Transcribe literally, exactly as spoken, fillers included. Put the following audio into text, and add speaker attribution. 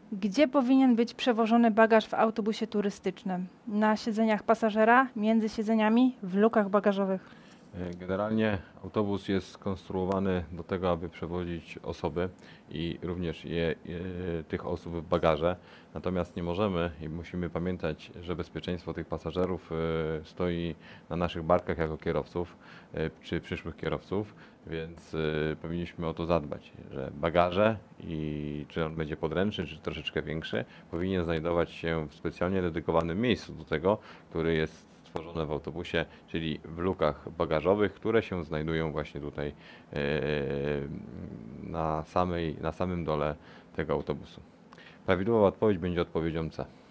Speaker 1: Gdzie powinien być przewożony bagaż w autobusie turystycznym? Na siedzeniach pasażera, między siedzeniami, w lukach bagażowych.
Speaker 2: Generalnie autobus jest skonstruowany do tego, aby przewozić osoby i również je, je, tych osób w bagaże. Natomiast nie możemy i musimy pamiętać, że bezpieczeństwo tych pasażerów e, stoi na naszych barkach jako kierowców e, czy przyszłych kierowców, więc e, powinniśmy o to zadbać, że bagaże, i czy on będzie podręczny, czy troszeczkę większy, powinien znajdować się w specjalnie dedykowanym miejscu do tego, który jest stworzone w autobusie, czyli w lukach bagażowych, które się znajdują właśnie tutaj e, na samej, na samym dole tego autobusu. Prawidłowa odpowiedź będzie odpowiedzią C.